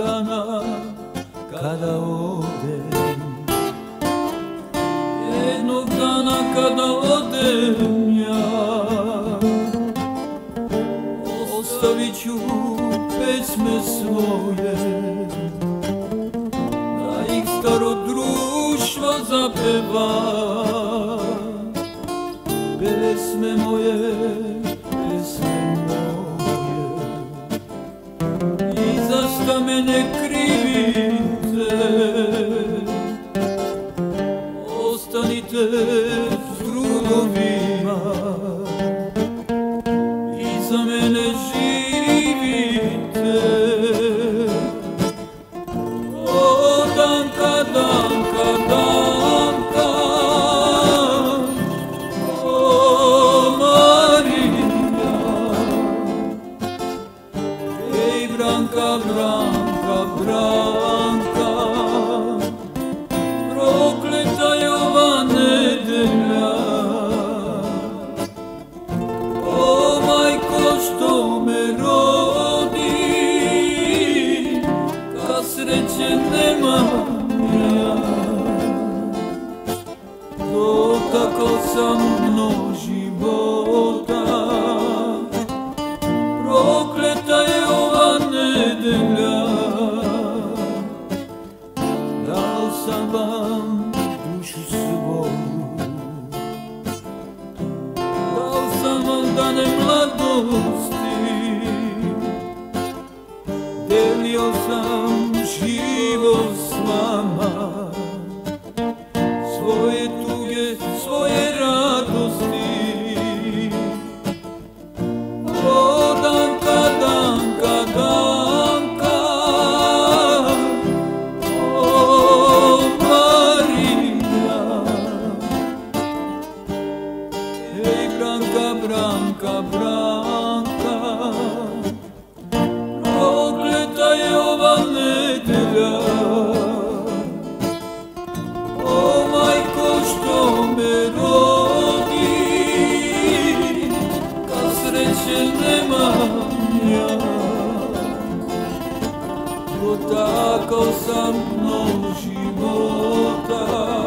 dana kada odem, jednog dana kada odem ja, ostavit ću pesme svoje, da ih staro društvo zapeva. Pesme moje, pesme moje, i zašto me ne krivite, ostanite s drugovima i za mene živite. O Danka, Danka, Danka, o Marija, ej Branka, Branka, Branka, prokleta je ova nedelja. O majko što me rodi, ka sreće nemam ja, dotakao sam dno života, prokleta je ova nedelja. Dao sam vam dušu svoju, dao sam vam dane mladosti, delio sam život s vama, svoje tuge, svoje radosti. O Danka, Danka, Danka, o Marija, ej Branka, Branka, Branka, prokleta je ova nedelja. O majko što me rodi, ka sreće nemam ja, dotakao sam dno života,